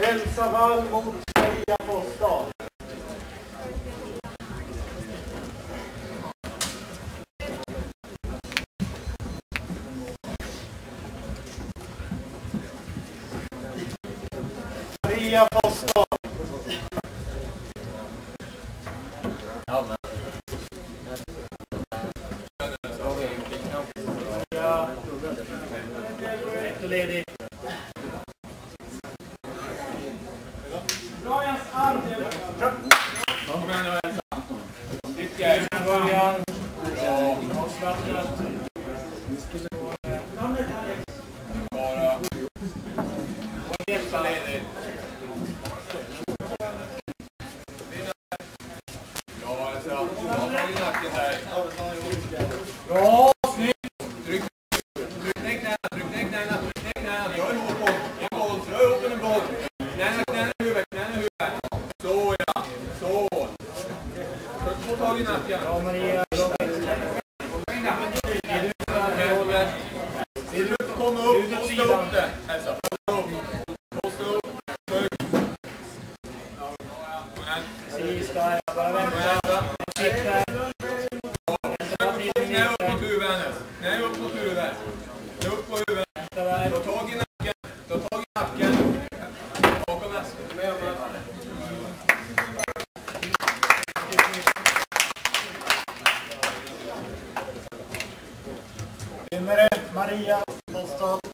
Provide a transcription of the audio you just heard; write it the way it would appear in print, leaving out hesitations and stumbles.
Elsa Wall mot Maria Fossdahl. Maria Fossdahl. Ledig. Bra Jens arm. Kom igen nu Elsa. Lycka i början. Bara. Och Elsa ledig. Ja Elsa. Har du nacken där? Bra. Snyggt. Tryck ner knäna. Jag är hårt på. En boll. Strö upp en boll. Knäna i huvudet. Så ja. Så. Få tag i nacken. Ja Maria. Vill du inte komma upp? Posta upp det. Hälsa. Posta upp. Precis där. Bara vänta. Sitt där. Knä upp mot huvudet. Knä upp mot huvudet. Upp på huvudet. Ta tag i nacken. Ta tag i nacken. Bakom väskan. Vinnare Maria Fossdahl.